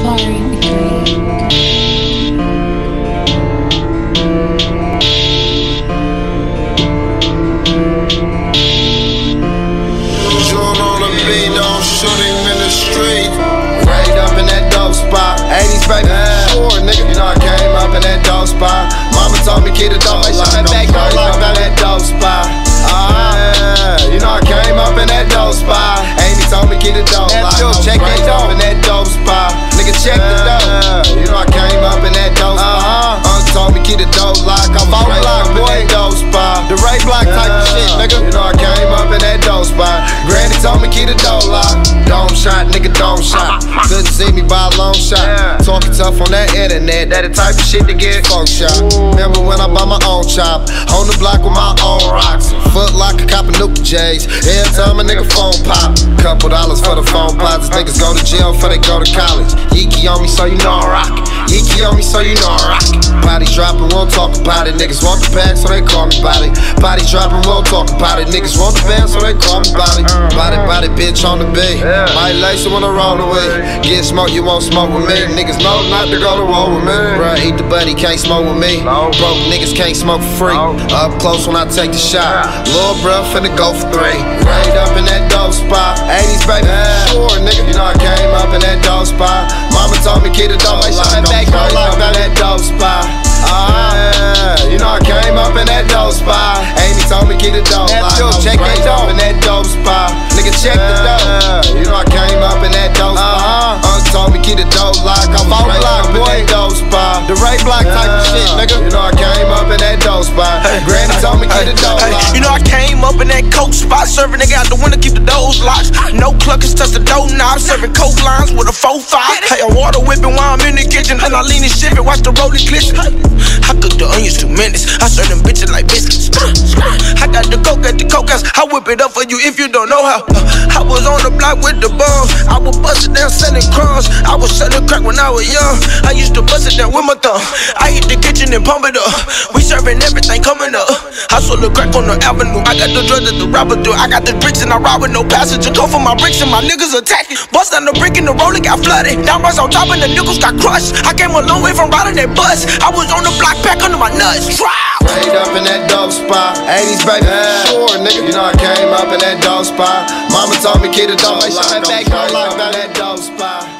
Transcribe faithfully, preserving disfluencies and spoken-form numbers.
Sorry, shooting in the street, right up in that dope spot. eighties baby, yeah. Sure, nigga. You know I came up in that dope spot. Mama told me keep the dope lock. Right up in that dope spot. Ah, yeah. You know I came up in that dope spot. Amy told me keep the dope lock. Check that dope in that dope spot. Nigga, check the dope. You know I came up in that dope spot. Uncle told me keep the dope lock. I'm on block, boy. Dope spot. The Ray Block type of shit, nigga. You know I came up in that dope spot. Granny told me keep the dope lock. Dome shot, nigga, dome shot. Couldn't see me by a long shot. Yeah. Talking tough on that internet, that the type of shit to get funk shot. Remember when I bought my own chop, on the block with my own rocks. Foot locker, copping Nuka J's. Every time a nigga phone pop, couple dollars for the phone pots. Niggas go to jail before they go to college. Yeeky on me, so you know I rock. Yeeky on me, so you know I rock. Body dropping, won't talk about it. Niggas want the bag, so they call me body. Body dropping, won't talk about it. Niggas want the bag, so they call me body. Body, body, bitch on the beat. My lace when I roll away. Get smoke, you won't smoke with me. Niggas know not to go to war with me. Bruh, eat the buddy, can't smoke with me. Broke niggas can't smoke for free. Up close when I take the shot. Lil' bruh finna go for three. Right up in that dope spot. eighties baby, sure, nigga. You know I came up in that dope spot. Mama told me keep the dope lock. Back right up in that dope spot. Ah, yeah. You know I came up in that dope spot. Amy told me keep the dope lock. Check that dope in that dope spot. Nigga, check the dope. You know I came up in that dope spot. Uncle told me keep the dope lock. I'm on block, boy. Dope spot. The Ray Block type of shit, nigga. You know I came up in that dope spot. Granny told me keep the dope lock. You know I came up in that coke spot, serving nigga out the window, keep the doors locked. No cluckers touch the door knob, serving coke lines with a four five. Hey, I'm water whipping while I'm in the kitchen, and I lean and shift it, watch the rolling glisten. I cook the onions two minutes, I serve them bitches like biscuits. I got the coke at the coke house, I whip it up for you if you don't know how. I was on the block with the bums, I was bustin' down selling crumbs. I was selling crack when I was young, I used to bust it down with my thumb. I hit the kitchen and pump it up, we serving everything coming up. I sold the crack on the avenue, I got the drugs that the rapper do. I got the bricks and I ride with no passenger. Go for my bricks and my niggas attacking. Bust down the brick and the roller got flooded. Down bars on top and the nickels got crushed. I came a long way from riding that bus. I was on the block back under my nuts. Right up in that dope spot. eighties baby, yeah. Sure, nigga. You know I came up in that dope spot. Mama told me keep the dope lock. Back right up in that dope spot.